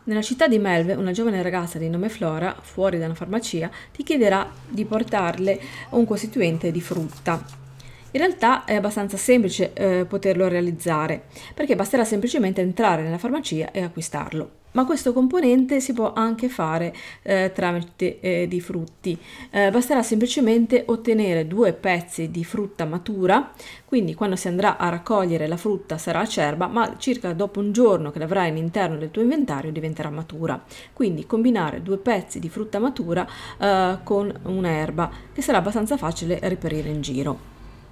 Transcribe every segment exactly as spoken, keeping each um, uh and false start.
Nella città di Melve, una giovane ragazza di nome Flora, fuori da una farmacia, ti chiederà di portarle un costituente di frutta. In realtà è abbastanza semplice eh, poterlo realizzare, perché basterà semplicemente entrare nella farmacia e acquistarlo. Ma questo componente si può anche fare eh, tramite eh, di frutti. Eh, basterà semplicemente ottenere due pezzi di frutta matura, quindi quando si andrà a raccogliere la frutta sarà acerba, ma circa dopo un giorno che l'avrai all'interno del tuo inventario diventerà matura. Quindi combinare due pezzi di frutta matura eh, con un'erba, che sarà abbastanza facile reperire in giro.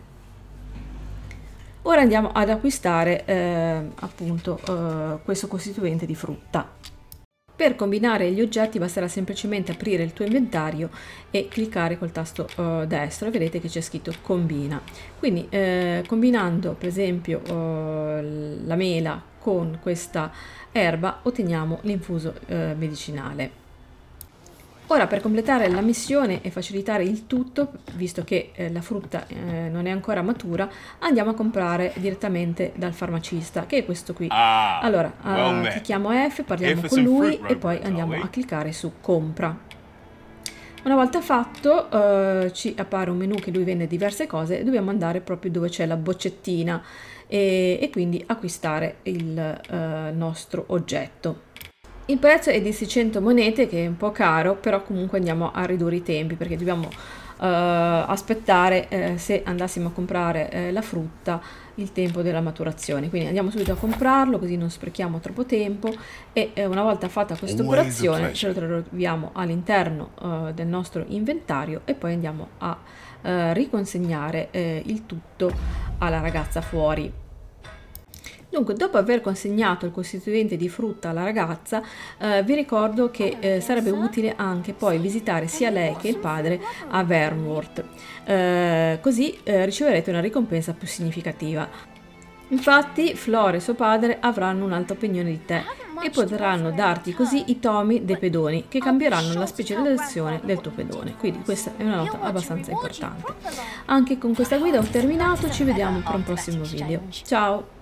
Ora andiamo ad acquistare eh, appunto eh, questo costituente di frutta. Per combinare gli oggetti basterà semplicemente aprire il tuo inventario e cliccare col tasto eh, destro e vedete che c'è scritto combina. Quindi eh, combinando per esempio eh, la mela con questa erba otteniamo l'infuso eh, medicinale. Ora, per completare la missione e facilitare il tutto, visto che eh, la frutta eh, non è ancora matura, andiamo a comprare direttamente dal farmacista, che è questo qui. Ah, Allora, well eh, clicchiamo F, parliamo F con some lui fruit e poi rubbers, andiamo Ollie. a cliccare su compra. Una volta fatto eh, ci appare un menu che lui vende diverse cose e dobbiamo andare proprio dove c'è la boccettina e, e quindi acquistare il eh, nostro oggetto. Il prezzo è di seicento monete, che è un po' caro, però comunque andiamo a ridurre i tempi perché dobbiamo uh, aspettare eh, se andassimo a comprare eh, la frutta il tempo della maturazione. Quindi andiamo subito a comprarlo così non sprechiamo troppo tempo e eh, una volta fatta questa operazione ce lo troviamo all'interno uh, del nostro inventario e poi andiamo a uh, riconsegnare eh, il tutto alla ragazza fuori. Dunque, dopo aver consegnato il costituente di frutta alla ragazza, eh, vi ricordo che eh, sarebbe utile anche poi visitare sia lei che il padre a Vernworth, eh, così eh, riceverete una ricompensa più significativa. Infatti, Flora e suo padre avranno un'alta opinione di te e potranno darti così i tomi dei pedoni che cambieranno la specializzazione del tuo pedone. Quindi questa è una nota abbastanza importante. Anche con questa guida ho terminato, ci vediamo per un prossimo video. Ciao!